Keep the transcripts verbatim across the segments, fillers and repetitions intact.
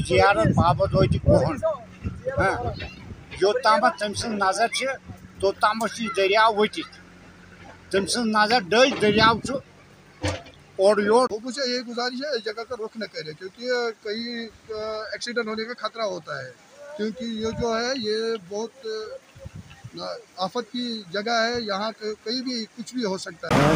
जियारत बाबत कोहन योताम तम नजर तोताम दरिया वट तम नजर डज दरियाव और योर। लोगों से यही गुजारिश है इस जगह का रुख न करें क्योंकि कई एक्सीडेंट होने का खतरा होता है, क्योंकि ये जो है ये बहुत आफत की जगह है, यहाँ कहीं भी कुछ भी हो सकता है।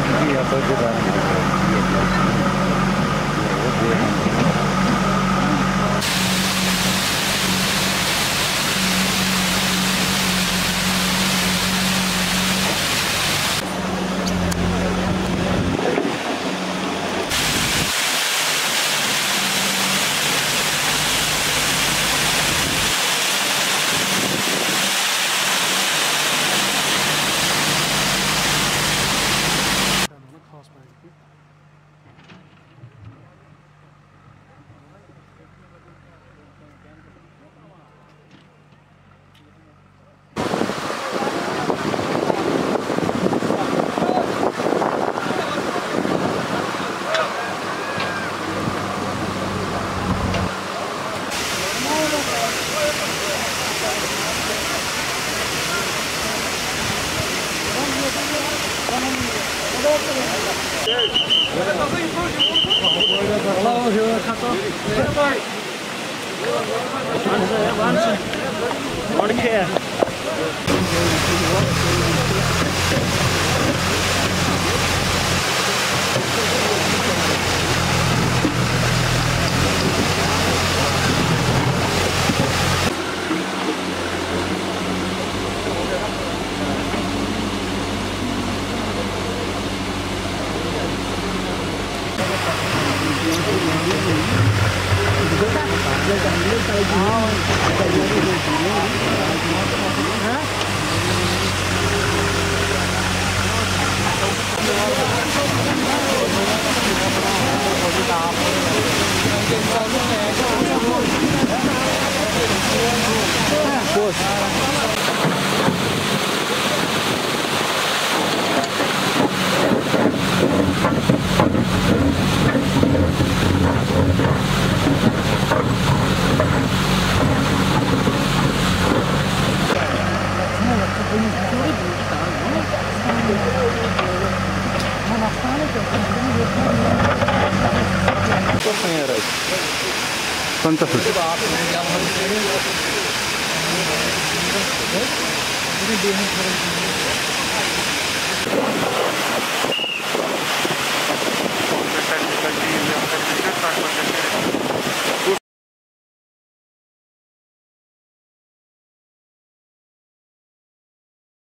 Fantastic.